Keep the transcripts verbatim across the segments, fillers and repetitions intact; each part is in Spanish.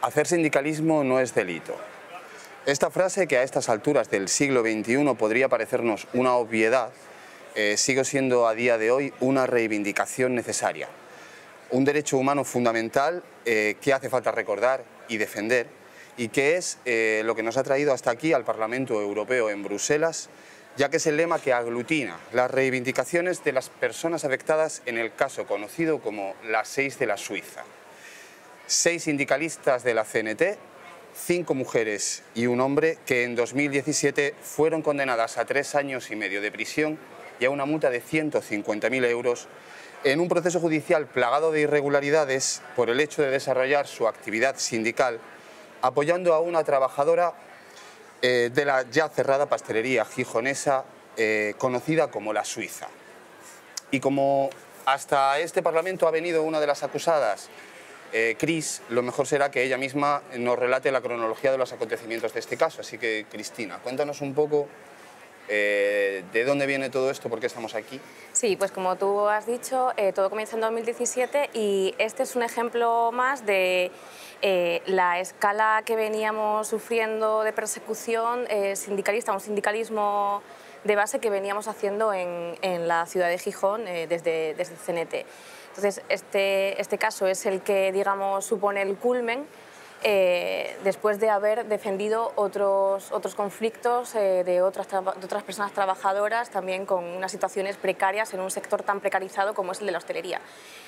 Hacer sindicalismo no es delito. Esta frase, que a estas alturas del siglo veintiuno podría parecernos una obviedad, eh, sigue siendo a día de hoy una reivindicación necesaria. Un derecho humano fundamental eh, que hace falta recordar y defender, y que es eh, lo que nos ha traído hasta aquí al Parlamento Europeo en Bruselas, ya que es el lema que aglutina las reivindicaciones de las personas afectadas en el caso conocido como las seis de la Suiza. Seis sindicalistas de la C N T, cinco mujeres y un hombre que en dos mil diecisiete fueron condenadas a tres años y medio de prisión y a una multa de ciento cincuenta mil euros en un proceso judicial plagado de irregularidades por el hecho de desarrollar su actividad sindical apoyando a una trabajadora eh, de la ya cerrada pastelería gijonesa eh, conocida como La Suiza. Y como hasta este Parlamento ha venido una de las acusadas, eh, Cris, lo mejor será que ella misma nos relate la cronología de los acontecimientos de este caso. Así que, Cristina, cuéntanos un poco eh, de dónde viene todo esto, por qué estamos aquí. Sí, pues como tú has dicho, eh, todo comienza en dos mil diecisiete y este es un ejemplo más de eh, la escala que veníamos sufriendo de persecución eh, sindicalista, un sindicalismo de base que veníamos haciendo en, en la ciudad de Gijón eh, desde, desde el C N T. Entonces, este, este caso es el que, digamos, supone el culmen eh, después de haber defendido otros, otros conflictos eh, de, otras de otras personas trabajadoras también con unas situaciones precarias en un sector tan precarizado como es el de la hostelería.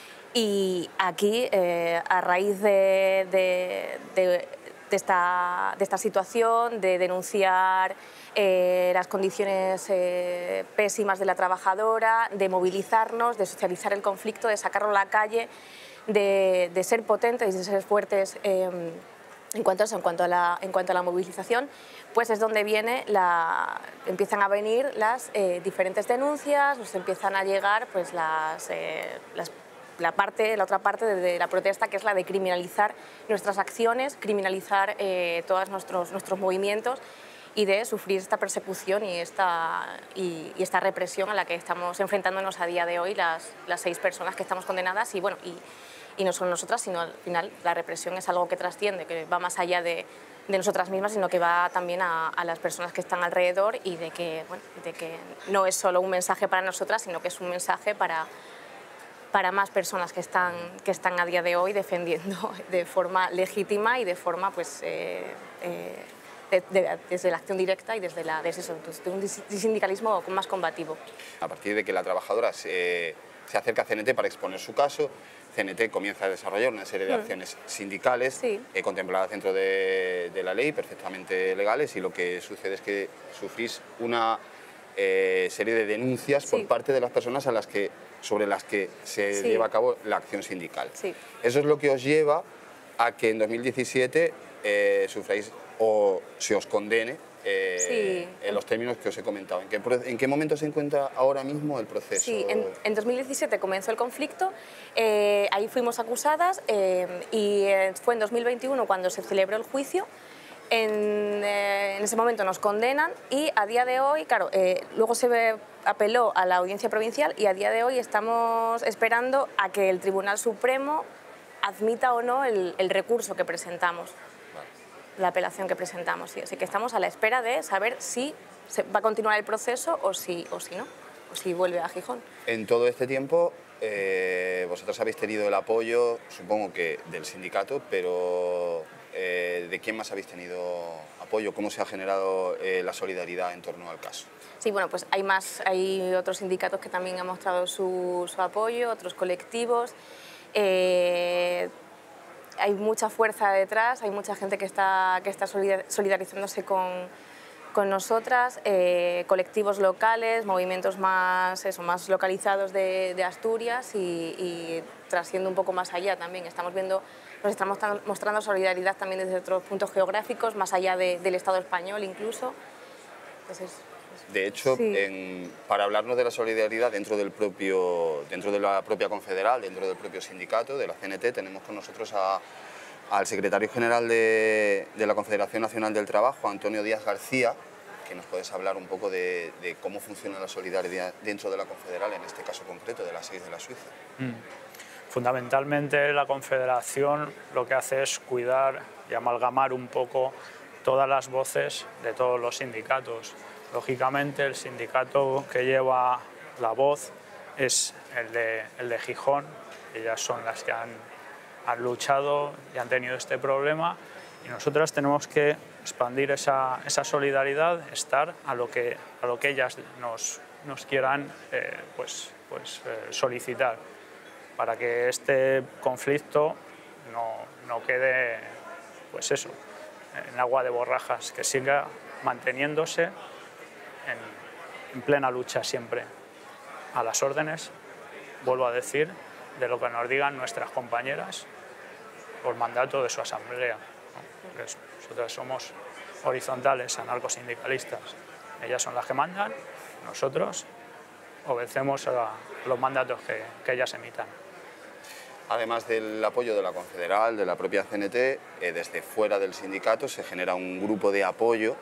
Y aquí, eh, a raíz de, de, de, de, esta, de esta situación, de denunciar eh, las condiciones eh, pésimas de la trabajadora, de movilizarnos, de socializar el conflicto, de sacarlo a la calle, de, de ser potentes y de ser fuertes eh, en, cuanto a eso, en, cuanto a la, en cuanto a la movilización, pues es donde viene la, empiezan a venir las eh, diferentes denuncias, nos empiezan a llegar pues, las, eh, las La, parte, la otra parte de, de la protesta, que es la de criminalizar nuestras acciones, criminalizar eh, todos nuestros, nuestros movimientos y de sufrir esta persecución y esta, y, y esta represión a la que estamos enfrentándonos a día de hoy las, las seis personas que estamos condenadas. Y, bueno, y, y no solo nosotras, sino al final la represión es algo que trasciende, que va más allá de, de nosotras mismas, sino que va también a, a las personas que están alrededor y de que, bueno, de que no es solo un mensaje para nosotras, sino que es un mensaje para para más personas que están, que están a día de hoy defendiendo de forma legítima y de forma, pues, eh, eh, de, de, desde la acción directa y desde, la, desde eso, desde un sindicalismo más combativo. A partir de que la trabajadora se, se acerca a C N T para exponer su caso, C N T comienza a desarrollar una serie de acciones sindicales sí. eh, contempladas dentro de, de la ley, perfectamente legales, y lo que sucede es que sufrís una eh, serie de denuncias sí. por parte de las personas a las que sobre las que se sí. lleva a cabo la acción sindical. Sí. Eso es lo que os lleva a que en dos mil diecisiete eh, sufráis o se os condene eh, sí. en los términos que os he comentado. ¿En qué, ¿En qué momento se encuentra ahora mismo el proceso? Sí, en, en dos mil diecisiete comenzó el conflicto, eh, ahí fuimos acusadas eh, y fue en dos mil veintiuno cuando se celebró el juicio. En, eh, en ese momento nos condenan y a día de hoy, claro, eh, luego se ve, apeló a la Audiencia Provincial y a día de hoy estamos esperando a que el Tribunal Supremo admita o no el, el recurso que presentamos, vale. la apelación que presentamos. Sí. Así que estamos a la espera de saber si se va a continuar el proceso o si, o si no, o si vuelve a Gijón. En todo este tiempo eh, vosotros habéis tenido el apoyo, supongo que del sindicato, pero Eh, ¿de quién más habéis tenido apoyo? ¿Cómo se ha generado eh, la solidaridad en torno al caso? Sí, bueno, pues hay más, hay otros sindicatos que también han mostrado su, su apoyo, otros colectivos. Eh, hay mucha fuerza detrás, hay mucha gente que está, que está solidarizándose con, con nosotras, eh, colectivos locales, movimientos más, eso, más localizados de, de Asturias y, y trasciende un poco más allá también. Estamos viendo, nos estamos mostrando solidaridad también desde otros puntos geográficos, más allá de, del Estado español incluso. Entonces, de hecho, sí. en, para hablarnos de la solidaridad dentro, del propio, dentro de la propia confederal, dentro del propio sindicato, de la C N T, tenemos con nosotros a, al secretario general de, de la Confederación Nacional del Trabajo, Antonio Díaz García, que nos puedes hablar un poco de, de cómo funciona la solidaridad dentro de la confederal, en este caso concreto de las seis de la Suiza. Mm. Fundamentalmente la Confederación lo que hace es cuidar y amalgamar un poco todas las voces de todos los sindicatos. Lógicamente el sindicato que lleva la voz es el de, el de Gijón, ellas son las que han, han luchado y han tenido este problema, y nosotras tenemos que expandir esa, esa solidaridad, estar a lo que, a lo que ellas nos, nos quieran eh, pues, pues, eh, solicitar, para que este conflicto no, no quede, pues eso, en agua de borrajas, que siga manteniéndose en, en plena lucha siempre, a las órdenes, vuelvo a decir, de lo que nos digan nuestras compañeras por mandato de su asamblea, ¿no? Nosotros somos horizontales, anarcosindicalistas, ellas son las que mandan, nosotros obedecemos a los mandatos que, que ellas emitan. Además del apoyo de la Confederal, de la propia C N T, eh, desde fuera del sindicato se genera un grupo de apoyo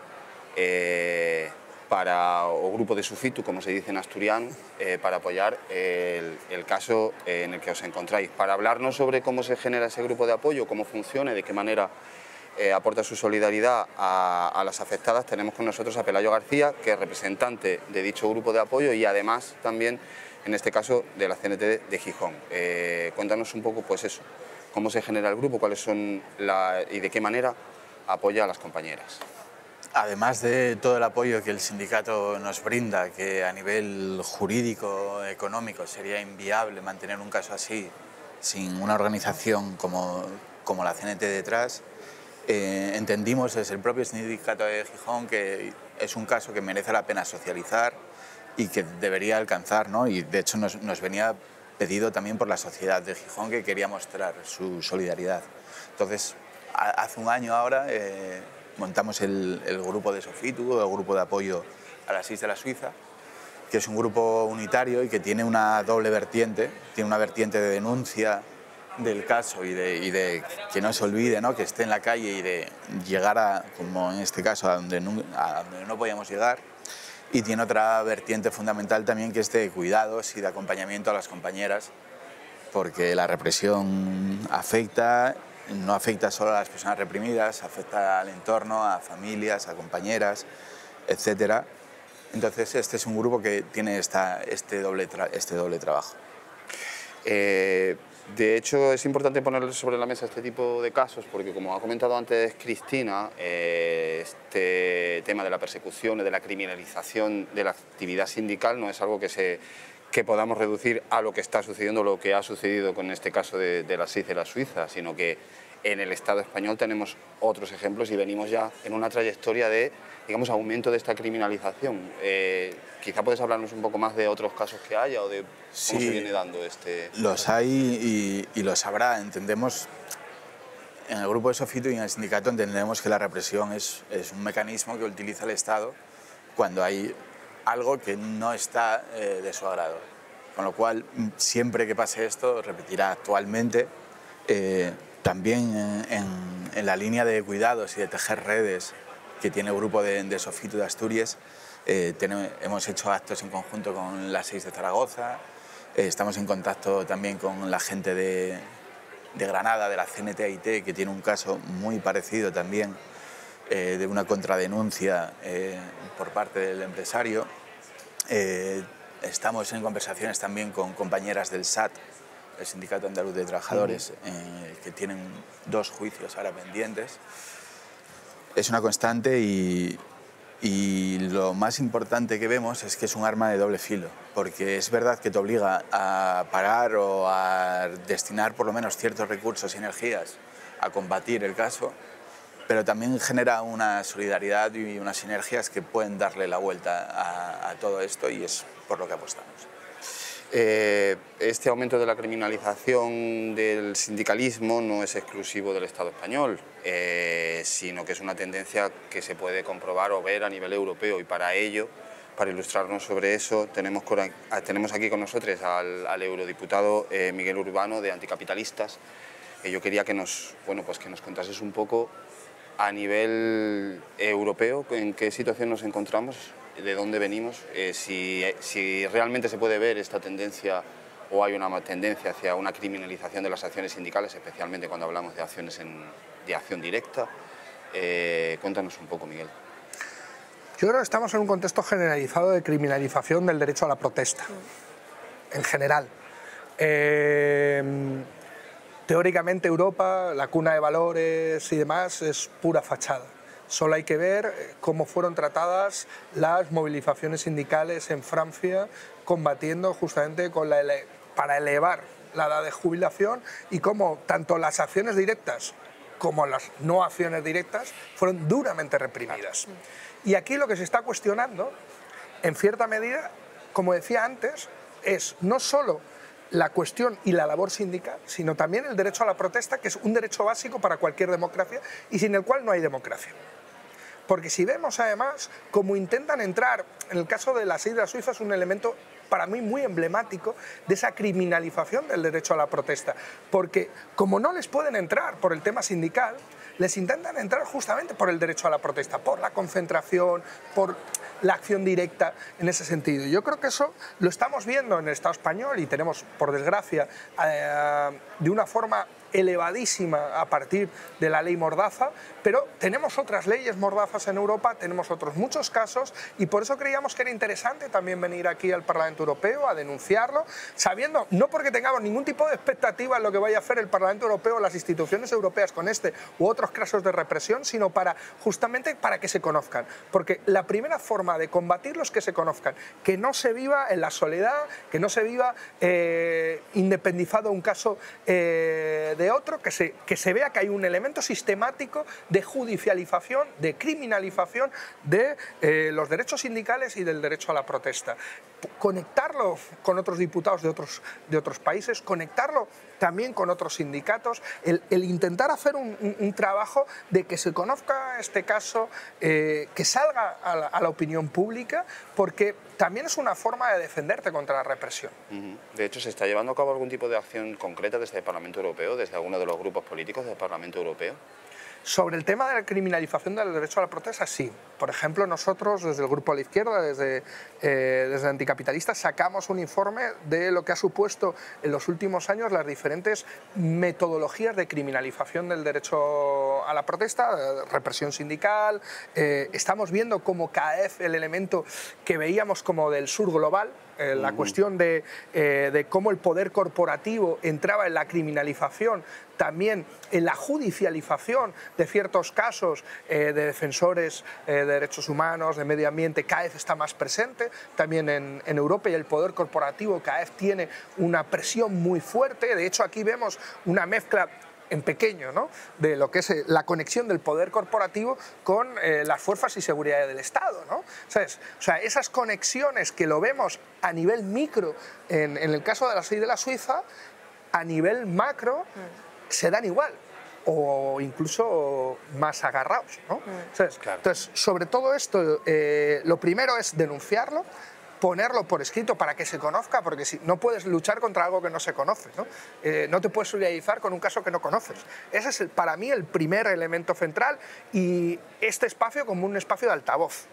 eh, para, o grupo de sufitu, como se dice en asturiano, eh, para apoyar el, el caso en el que os encontráis. Para hablarnos sobre cómo se genera ese grupo de apoyo, cómo funciona y de qué manera eh, aporta su solidaridad a, a las afectadas, tenemos con nosotros a Pelayo García, que es representante de dicho grupo de apoyo y además también, en este caso, de la C N T de Gijón. Eh, cuéntanos un poco, pues eso, cómo se genera el grupo, cuáles son la, y de qué manera apoya a las compañeras. Además de todo el apoyo que el sindicato nos brinda, que a nivel jurídico, económico, sería inviable mantener un caso así sin una organización como, como la C N T detrás, eh, entendimos desde el propio sindicato de Gijón que es un caso que merece la pena socializar y que debería alcanzar, ¿no? Y de hecho nos, nos venía pedido también por la sociedad de Gijón, que quería mostrar su solidaridad. Entonces, a, hace un año ahora eh, montamos el, el grupo de Sofitu, el grupo de apoyo a las Is de la Suiza, que es un grupo unitario y que tiene una doble vertiente, tiene una vertiente de denuncia del caso y de, y de que no se olvide, ¿no? Que esté en la calle y de llegar a, como en este caso, a donde no, a donde no podíamos llegar. Y tiene otra vertiente fundamental también, que es de cuidados y de acompañamiento a las compañeras, porque la represión afecta, no afecta solo a las personas reprimidas, afecta al entorno, a familias, a compañeras, etcétera. Entonces este es un grupo que tiene esta, este, doble tra este doble trabajo. Eh, de hecho, es importante poner sobre la mesa este tipo de casos porque, como ha comentado antes Cristina, eh, este tema de la persecución y de la criminalización de la actividad sindical no es algo que, se, que podamos reducir a lo que está sucediendo, lo que ha sucedido con este caso de, de las Is de la Suiza, sino que en el Estado español tenemos otros ejemplos y venimos ya en una trayectoria de, digamos, aumento de esta criminalización. Eh, quizá puedes hablarnos un poco más de otros casos que haya o de cómo sí, se viene dando este... Los hay y, y los habrá. Entendemos, en el grupo de Sofitu y en el sindicato entendemos que la represión es, es un mecanismo que utiliza el Estado cuando hay algo que no está eh, de su agrado. Con lo cual, siempre que pase esto, repetirá actualmente, eh, también en, en, en la línea de cuidados y de tejer redes que tiene el grupo de, de Sofitu de Asturias, eh, tenemos, hemos hecho actos en conjunto con las Seis de Zaragoza, eh, estamos en contacto también con la gente de, de Granada, de la C N T I T, que tiene un caso muy parecido también, eh, de una contradenuncia eh, por parte del empresario. Eh, estamos en conversaciones también con compañeras del S A T, el Sindicato Andaluz de Trabajadores, eh, que tienen dos juicios ahora pendientes. Es una constante y, y lo más importante que vemos es que es un arma de doble filo, porque es verdad que te obliga a parar o a destinar por lo menos ciertos recursos y energías a combatir el caso, pero también genera una solidaridad y unas sinergias que pueden darle la vuelta a, a todo esto, y es por lo que apostamos. Eh, este aumento de la criminalización del sindicalismo no es exclusivo del Estado español, eh, sino que es una tendencia que se puede comprobar o ver a nivel europeo, y para ello, para ilustrarnos sobre eso, tenemos, tenemos aquí con nosotros al, al eurodiputado eh, Miguel Urbano, de Anticapitalistas. Eh, yo quería que nos, bueno, pues que nos contases un poco a nivel europeo en qué situación nos encontramos, de dónde venimos, eh, si, si realmente se puede ver esta tendencia o hay una tendencia hacia una criminalización de las acciones sindicales, especialmente cuando hablamos de acciones en, de acción directa. Eh, cuéntanos un poco, Miguel. Yo creo que estamos en un contexto generalizado de criminalización del derecho a la protesta, en general. Eh, teóricamente Europa, la cuna de valores y demás, es pura fachada. Solo hay que ver cómo fueron tratadas las movilizaciones sindicales en Francia, combatiendo justamente con la ele- para elevar la edad de jubilación, y cómo tanto las acciones directas como las no acciones directas fueron duramente reprimidas. Y aquí lo que se está cuestionando, en cierta medida, como decía antes, es no solo la cuestión y la labor sindical, sino también el derecho a la protesta, que es un derecho básico para cualquier democracia y sin el cual no hay democracia. Porque si vemos además cómo intentan entrar, en el caso de las Islas Suizas, un elemento para mí muy emblemático de esa criminalización del derecho a la protesta, porque como no les pueden entrar por el tema sindical, les intentan entrar justamente por el derecho a la protesta, por la concentración, por la acción directa en ese sentido. Yo creo que eso lo estamos viendo en el Estado español y tenemos, por desgracia, eh, de una forma elevadísima a partir de la ley Mordaza, pero tenemos otras leyes mordazas en Europa, tenemos otros muchos casos, y por eso creíamos que era interesante también venir aquí al Parlamento Europeo a denunciarlo, sabiendo, no porque tengamos ningún tipo de expectativa en lo que vaya a hacer el Parlamento Europeo o las instituciones europeas con este u otros casos de represión, sino para justamente para que se conozcan, porque la primera forma de combatirlos es que se conozcan, que no se viva en la soledad, que no se viva eh, independizado un caso eh, de otro, que se, que se vea que hay un elemento sistemático de judicialización, de criminalización de eh, los derechos sindicales y del derecho a la protesta. Conectarlo con otros diputados de otros, de otros países, conectarlo también con otros sindicatos, el, el intentar hacer un, un, un trabajo de que se conozca este caso, eh, que salga a la, a la opinión pública, porque también es una forma de defenderte contra la represión. Uh-huh. De hecho, ¿se está llevando a cabo algún tipo de acción concreta desde el Parlamento Europeo, desde alguno de los grupos políticos del Parlamento Europeo? Sobre el tema de la criminalización del derecho a la protesta, sí. Por ejemplo, nosotros desde el Grupo a la Izquierda, desde, eh, desde Anticapitalistas, sacamos un informe de lo que ha supuesto en los últimos años las diferentes metodologías de criminalización del derecho a la protesta, eh, represión sindical. Eh, estamos viendo cómo cada vez el elemento que veíamos como del sur global, Eh, la uh-huh. cuestión de, eh, de cómo el poder corporativo entraba en la criminalización, también en la judicialización de ciertos casos eh, de defensores eh, de derechos humanos, de medio ambiente, cada vez está más presente también en, en Europa, y el poder corporativo cada vez tiene una presión muy fuerte. De hecho, aquí vemos una mezcla en pequeño, ¿no?, de lo que es la conexión del poder corporativo con eh, las fuerzas y seguridad del Estado, ¿no? ¿Sabes? O sea, esas conexiones que lo vemos a nivel micro en, en el caso de la ley de la Suiza, a nivel macro mm. se dan igual, o incluso más agarrados, ¿no? Mm. ¿Sabes? Claro. Entonces, sobre todo esto, eh, lo primero es denunciarlo, ponerlo por escrito para que se conozca, porque si, no puedes luchar contra algo que no se conoce, ¿no? Eh, no te puedes solidarizar con un caso que no conoces. Ese es el, para mí el primer elemento central, y este espacio como un espacio de altavoz.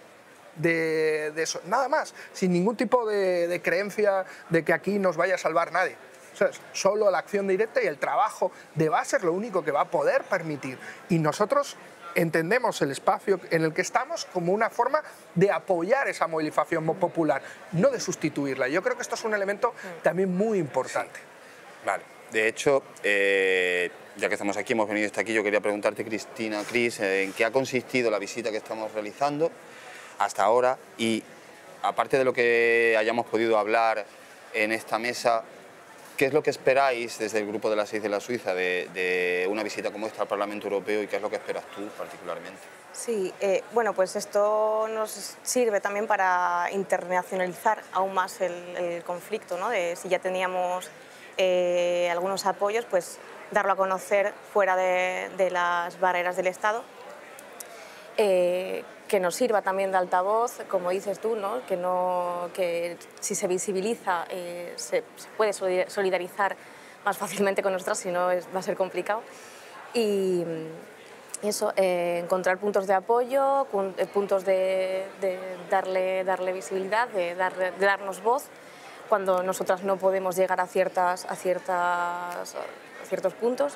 De, de eso, nada más, sin ningún tipo de, de creencia de que aquí nos vaya a salvar nadie. ¿Sabes? Solo la acción directa y el trabajo de base es lo único que va a poder permitir. Y nosotros entendemos el espacio en el que estamos como una forma de apoyar esa movilización popular, no de sustituirla. Yo creo que esto es un elemento también muy importante. Sí. Vale. De hecho, eh, ya que estamos aquí, hemos venido hasta aquí, yo quería preguntarte, Cristina, Cris, eh, en qué ha consistido la visita que estamos realizando hasta ahora, y aparte de lo que hayamos podido hablar en esta mesa, ¿qué es lo que esperáis desde el Grupo de las Seis de la Suiza de, de una visita como esta al Parlamento Europeo, y qué es lo que esperas tú particularmente? Sí, eh, bueno, pues esto nos sirve también para internacionalizar aún más el, el conflicto, ¿no? De si ya teníamos eh, algunos apoyos, pues darlo a conocer fuera de, de las barreras del Estado. Eh, que nos sirva también de altavoz, como dices tú, ¿no? Que, no, que si se visibiliza eh, se, se puede solidarizar más fácilmente con nosotras, si no es, va a ser complicado. Y eso, eh, encontrar puntos de apoyo, puntos de, de darle, darle visibilidad, de, dar, de darnos voz cuando nosotras no podemos llegar a, ciertas, a, ciertas, a ciertos puntos.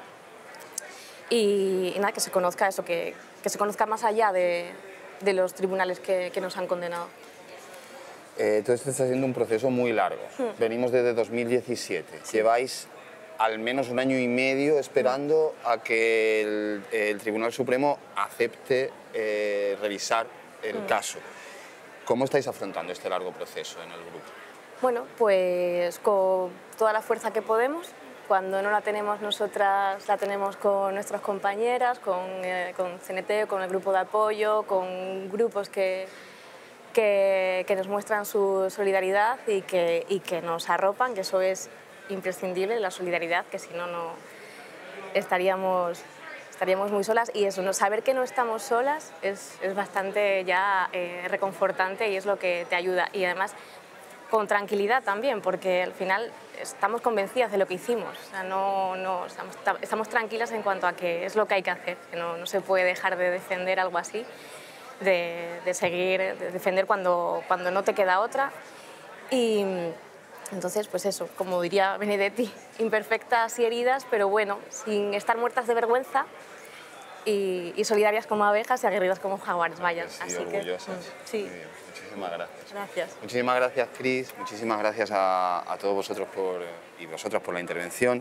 Y, y nada, que se conozca eso, que, que se conozca más allá de, de los tribunales que, que nos han condenado. Eh, entonces está siendo un proceso muy largo. Hmm. Venimos desde dos mil diecisiete. Sí. Lleváis al menos un año y medio esperando a que el, el Tribunal Supremo acepte eh, revisar el hmm. caso. ¿Cómo estáis afrontando este largo proceso en el grupo? Bueno, pues con toda la fuerza que podemos. Cuando no la tenemos nosotras, la tenemos con nuestras compañeras, con, eh, con C N T, con el grupo de apoyo, con grupos que, que, que nos muestran su solidaridad y que, y que nos arropan, que eso es imprescindible, la solidaridad, que si no, no estaríamos, estaríamos muy solas. Y eso, no, saber que no estamos solas es, es bastante ya eh, reconfortante y es lo que te ayuda. Y además, con tranquilidad también, porque al final estamos convencidas de lo que hicimos. O sea, no, no, estamos, estamos tranquilas en cuanto a que es lo que hay que hacer, que no, no se puede dejar de defender algo así, de, de seguir, de defender cuando, cuando no te queda otra. Y entonces, pues eso, como diría Benedetti, imperfectas y heridas, pero bueno, sin estar muertas de vergüenza y, y solidarias como abejas y aguerridas como jaguares, vaya. Sí, así orgullosas. Que, sí. Muchísimas gracias. Gracias. Muchísimas gracias, Cris. Muchísimas gracias a, a todos vosotros por, y vosotras por la intervención.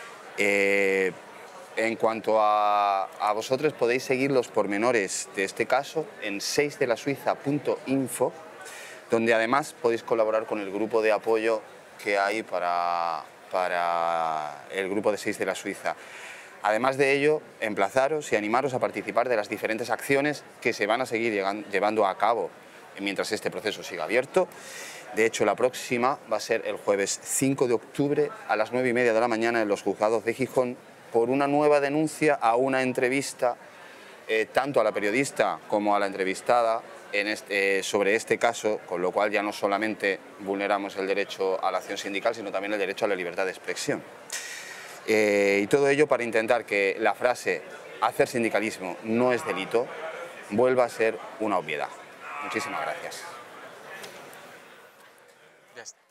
Eh, en cuanto a, a vosotros, podéis seguir los pormenores de este caso en seis de la suiza punto info, donde además podéis colaborar con el grupo de apoyo que hay para, para el grupo de seis de la Suiza. Además de ello, emplazaros y animaros a participar de las diferentes acciones que se van a seguir llevando a cabo mientras este proceso siga abierto. De hecho, la próxima va a ser el jueves cinco de octubre a las nueve y media de la mañana en los juzgados de Gijón por una nueva denuncia a una entrevista, eh, tanto a la periodista como a la entrevistada, en este, eh, sobre este caso, con lo cual ya no solamente vulneramos el derecho a la acción sindical, sino también el derecho a la libertad de expresión. Eh, y todo ello para intentar que la frase hacer sindicalismo no es delito vuelva a ser una obviedad. Muchísimas gracias. Ya está.